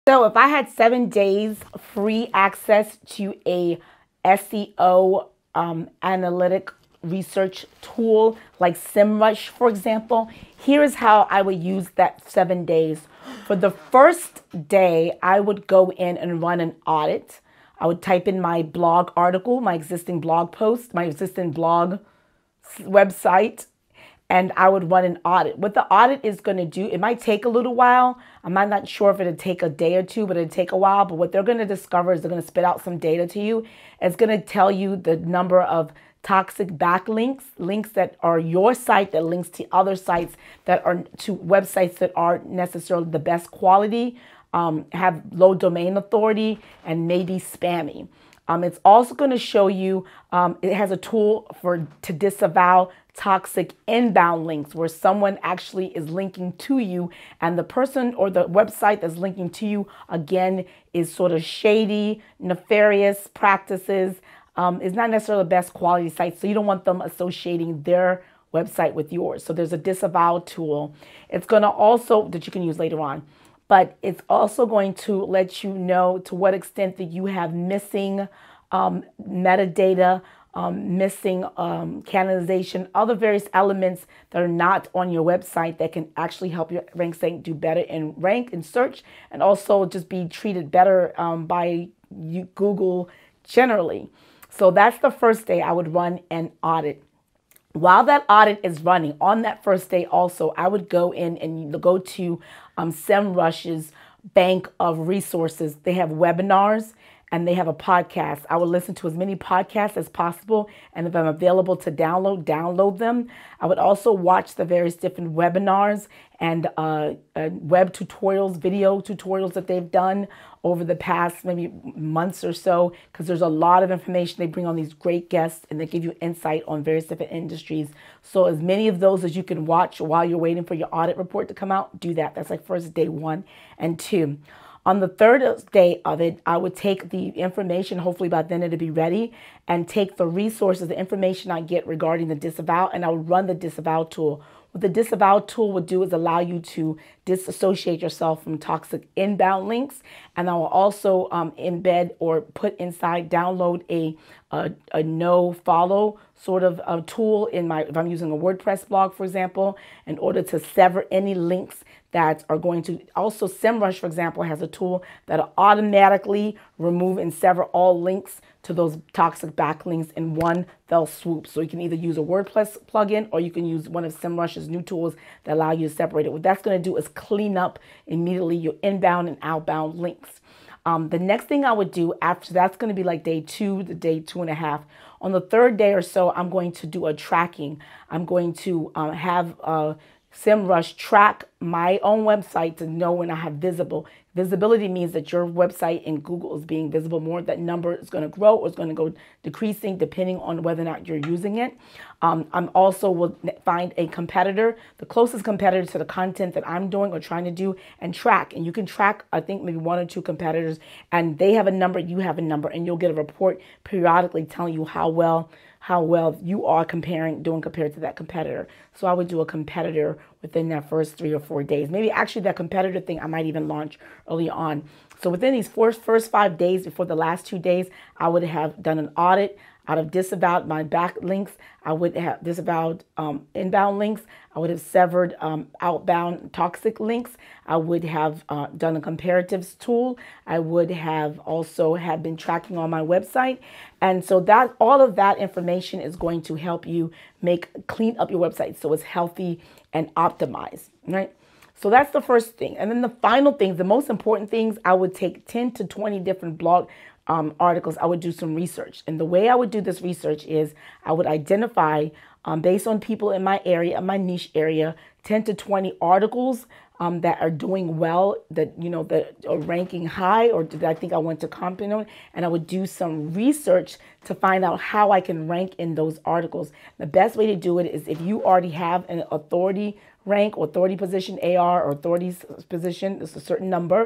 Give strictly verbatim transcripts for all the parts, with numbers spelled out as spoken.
So if I had seven days free access to a S E O um, analytic research tool like SEMrush, for example, here is how I would use that seven days. For the first day, I would go in and run an audit. I would type in my blog article, my existing blog post, my existing blog website, and I would run an audit. What the audit is going to do, it might take a little while. I'm not sure if it'll take a day or two, but it'll take a while. But what they're going to discover is they're going to spit out some data to you. It's going to tell you the number of toxic backlinks, links that are your site that links to other sites that are to websites that aren't necessarily the best quality, um, have low domain authority, and maybe spammy. Um, it's also going to show you, um, it has a tool for to disavow toxic inbound links where someone actually is linking to you and the person or the website that's linking to you, again, is sort of shady, nefarious practices. Um, is not necessarily the best quality site, so you don't want them associating their website with yours. So there's a disavow tool. It's going to also, that you can use later on, but it's also going to let you know to what extent that you have missing um, metadata, um, missing um, canonization, other various elements that are not on your website that can actually help your rank site do better in rank and search, and also just be treated better um, by you, Google generally. So that's the first day I would run an audit. While that audit is running, on that first day also, I would go in and go to um, SEMrush's bank of resources. They have webinars and they have a podcast. I would listen to as many podcasts as possible, and if I'm available to download, download them. I would also watch the various different webinars and uh, uh, web tutorials, video tutorials that they've done over the past maybe months or so, because there's a lot of information. They bring on these great guests and they give you insight on various different industries. So as many of those as you can watch while you're waiting for your audit report to come out, do that. That's like first day one and two. On the third day of it, I would take the information, hopefully by then it'll be ready, and take the resources, the information I get regarding the disavow, and I would run the disavow tool. What the disavow tool would do is allow you to disassociate yourself from toxic inbound links. And I will also um, embed or put inside, download a, a, a no follow sort of a tool in my, if I'm using a WordPress blog, for example, in order to sever any links that are going to, also SEMrush, for example, has a tool that'll automatically remove and sever all links to those toxic backlinks in one fell swoop. So you can either use a WordPress plugin or you can use one of SEMrush's new tools that allow you to separate it. What that's going to do is clean up immediately your inbound and outbound links. Um, the next thing I would do after that's going to be like day two, the day two and a half. On the third day or so, I'm going to do a tracking. I'm going to um, have uh, SEMrush track my own website to know when I have visible. Visibility means that your website in Google is being visible more. That number is going to grow or is going to go decreasing depending on whether or not you're using it. Um, I'm also will find a competitor, the closest competitor to the content that I'm doing or trying to do, and track. And you can track, I think, maybe one or two competitors, and they have a number, you have a number, and you'll get a report periodically telling you how well how well you are comparing, doing compared to that competitor. So I would do a competitor within that first three or four days. Maybe actually that competitor thing I might even launch early on. So within these first, first five days before the last two days, I would have done an audit. I'd have disavowed my backlinks. I would have disavowed um, inbound links. I would have severed um, outbound toxic links. I would have uh, done a comparatives tool. I would have also have been tracking on my website. And so that all of that information is going to help you make clean up your website so it's healthy and optimized, right? So that's the first thing. And then the final things, the most important things, I would take ten to twenty different blog um, articles. I would do some research. And the way I would do this research is I would identify, um, based on people in my area, my niche area, ten to twenty articles um, that are doing well, that, you know, that are ranking high or that I think I want to comment on. And I would do some research to find out how I can rank in those articles. The best way to do it is if you already have an authority rank or authority position, A R or authority position, it's a certain number.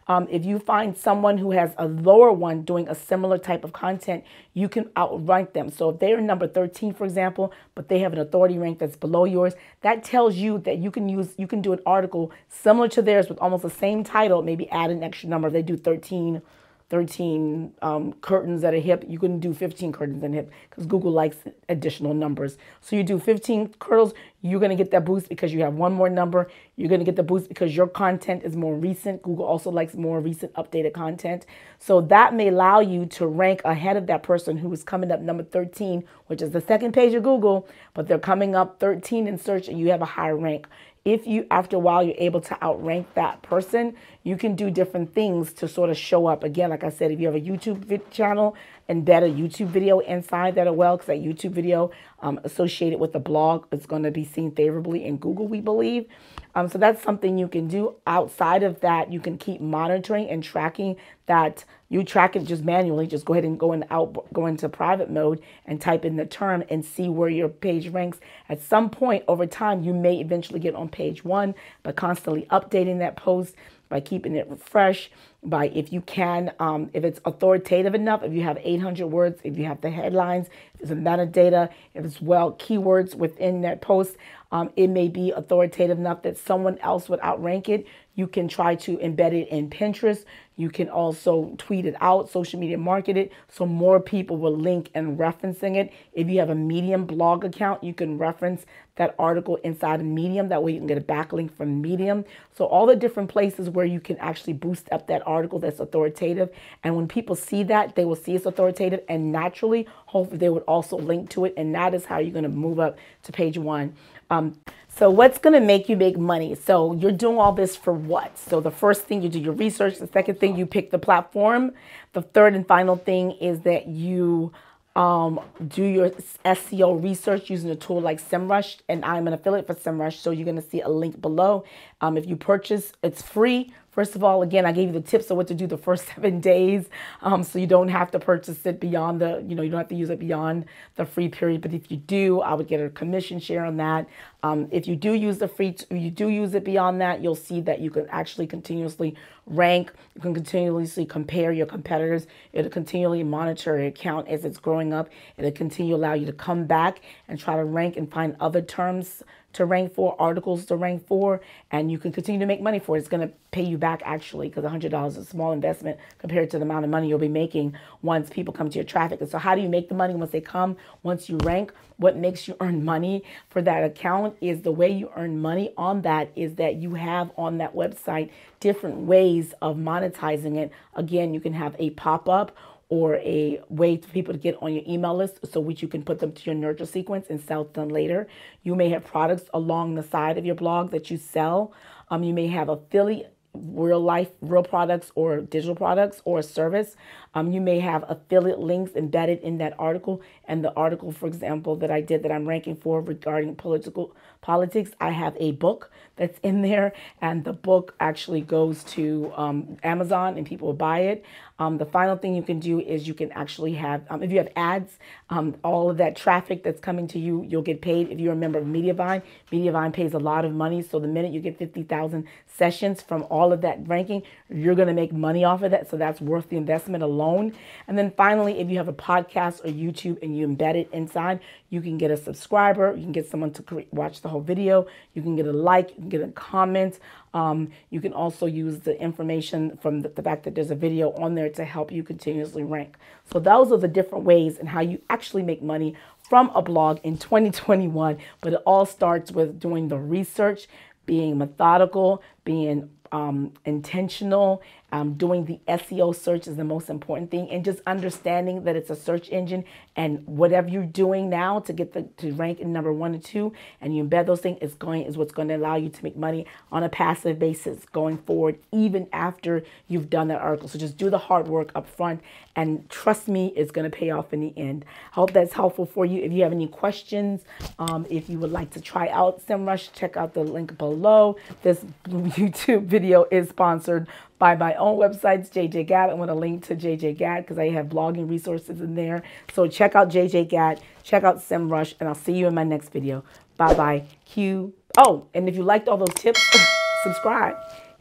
Um, if you find someone who has a lower one doing a similar type of content, you can outrank them. So if they're number thirteen, for example, but they have an authority rank that's below yours, that tells you that you can use, you can do an article similar to theirs with almost the same title, maybe add an extra number. If they do thirteen, thirteen um, curtains at a hip, you can do fifteen curtains at a hip because Google likes additional numbers. So you do fifteen curls, you're going to get that boost because you have one more number. You're going to get the boost because your content is more recent. Google also likes more recent updated content. So that may allow you to rank ahead of that person who is coming up number thirteen, which is the second page of Google, but they're coming up thirteen in search and you have a higher rank. If you, after a while, you're able to outrank that person, you can do different things to sort of show up. Again, like I said, if you have a YouTube channel, embed a YouTube video inside that as well, because that YouTube video um, associated with the blog is going to be seen favorably in Google, we believe. Um, so that's something you can do. Outside of that, you can keep monitoring and tracking that. You track it just manually. Just go ahead and go in out, go into private mode and type in the term and see where your page ranks. At some point over time, you may eventually get on page one by constantly updating that post, by keeping it fresh, by if you can, um, if it's authoritative enough, if you have eight hundred words, if you have the headlines, if it's a metadata, if it's well keywords within that post, um, it may be authoritative enough that someone else would outrank it. You can try to embed it in Pinterest. You can also tweet it out, social media market it, so more people will link and referencing it. If you have a Medium blog account, you can reference that article inside of Medium. That way you can get a backlink from Medium. So all the different places where you can actually boost up that article that's authoritative. And when people see that, they will see it's authoritative, and naturally, hopefully they would also link to it. And that is how you're going to move up to page one. Um, so what's going to make you make money? So you're doing all this for what? So the first thing, you do your research. The second thing, you pick the platform. The third and final thing is that you um, do your S E O research using a tool like SEMrush. And I'm an affiliate for SEMrush, so you're going to see a link below. Um, if you purchase, it's free. First of all, again, I gave you the tips of what to do the first seven days. Um, so you don't have to purchase it beyond the, you know, you don't have to use it beyond the free period. But if you do, I would get a commission share on that. Um, if you do use the free, if you do use it beyond that, you'll see that you can actually continuously rank. You can continuously compare your competitors. It'll continually monitor your account as it's growing up. It'll continue to allow you to come back and try to rank and find other terms to rank for, articles to rank for, and you can continue to make money for it. It's going to pay you back actually, because one hundred dollars is a small investment compared to the amount of money you'll be making once people come to your traffic. And so how do you make the money once they come? Once you rank, what makes you earn money for that account is the way you earn money on that is that you have on that website different ways of monetizing it. Again, you can have a pop-up or a way for people to get on your email list, so which you can put them to your nurture sequence and sell them later. You may have products along the side of your blog that you sell. Um, you may have affiliate, real life, real products or digital products or a service. Um, you may have affiliate links embedded in that article. And the article, for example, that I did that I'm ranking for regarding political politics, I have a book that's in there, and the book actually goes to um, Amazon and people will buy it. Um, the final thing you can do is you can actually have, um, if you have ads, um, all of that traffic that's coming to you, you'll get paid. If you're a member of Mediavine, Mediavine pays a lot of money. So the minute you get fifty thousand sessions from all of that ranking, you're going to make money off of that. So that's worth the investment alone. And then finally, if you have a podcast or YouTube and you embed it inside, you can get a subscriber. You can get someone to create, watch the whole video. You can get a like, you can get a comment. Um, you can also use the information from the, the fact that there's a video on there to help you continuously rank. So those are the different ways and how you actually make money from a blog in twenty twenty-one. But it all starts with doing the research, being methodical, being um, intentional. Um, doing the S E O search is the most important thing, and just understanding that it's a search engine, and whatever you're doing now to get the to rank in number one and two, and you embed those things is going is what's going to allow you to make money on a passive basis going forward, even after you've done that article. So just do the hard work up front, and trust me, it's going to pay off in the end. I hope that's helpful for you. If you have any questions, um, if you would like to try out SEMrush, check out the link below. This YouTube video is sponsored by my own websites, J J Gadd. I'm going to link to J J Gadd because I have blogging resources in there. So check out J J Gadd, check out SEMrush, and I'll see you in my next video. Bye-bye. Q. Oh, and if you liked all those tips, subscribe.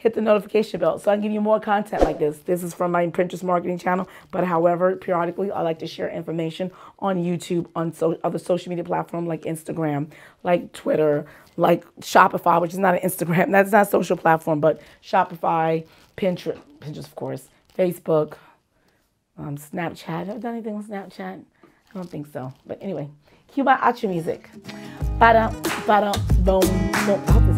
hit the notification bell so I can give you more content like this. This is from my Pinterest marketing channel, but however, periodically I like to share information on YouTube, on so, other social media platforms like Instagram, like Twitter, like Shopify, which is not an Instagram, that's not a social platform, but Shopify, Pinterest, Pinterest of course, Facebook, um, Snapchat. Have I done anything on Snapchat? I don't think so. But anyway, cue my outro music. Ba-dum, ba-dum, boom, boom. I hope this